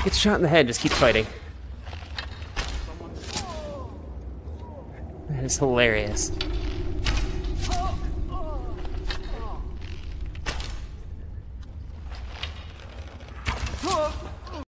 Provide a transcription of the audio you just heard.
Gets shot in the head, just keep fighting. That is hilarious.